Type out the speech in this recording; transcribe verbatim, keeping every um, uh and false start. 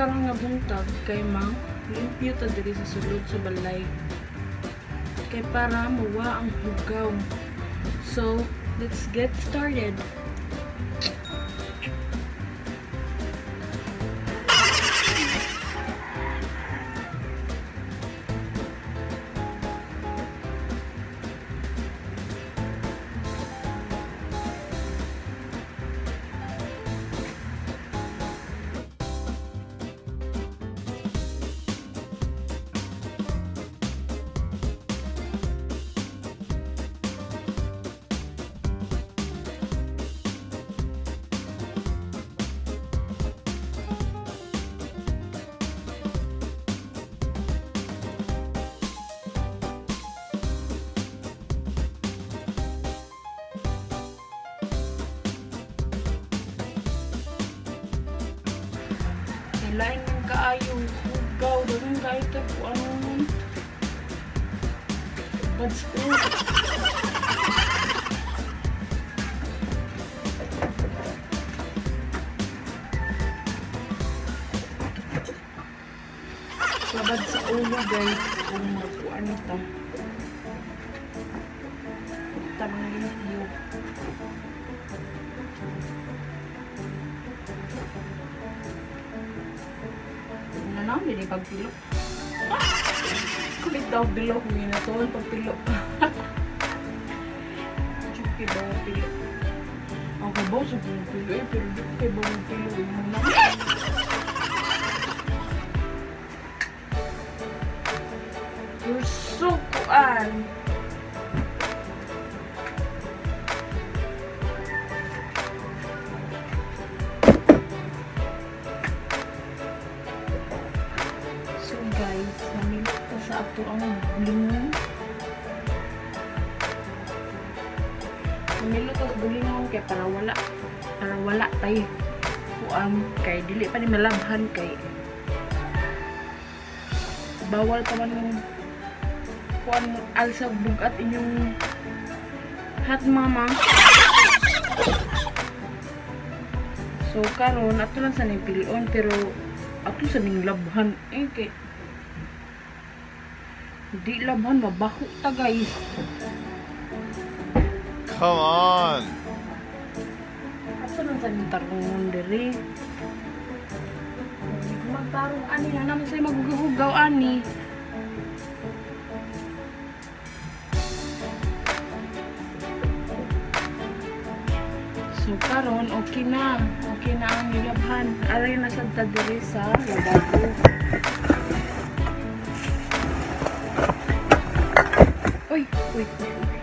karon nga buntag kay mang limpyo ta diri sa sulod sa balay. Kay para mawa ang hugaw. So, let's get started. Lain ng kaayong hugaw doon kahit po anong bad school. Labad sa ulo guys kung magpuan ito. Tamang limpyo. Hindi ni pagpilo. Kulit daw bilo kung yun na ito ang pagpilo. Jucket daw ang pilo. Ang kabaw sa pilo eh, pero jucket daw ang pilo. You're so kuan. Guys, namilot ko sa ato ang bulingon. Namilot ko sa bulingon kaya para wala para wala tayo kuam kay dili pa ni malabhan kay bawal pa man yung kuan alsa bugat inyong hat mama. So karon ato lang sa nipilion pero ato sa ning labhan eh kay di labhan mabaho ta guys. Come on. Asa nang sa tarong diri? Magtarong ani na naman say magugaw ani. So karon okay na. Okay na ang labhan. Aray na sad ta diri sa lababo. Uy, uy, uy.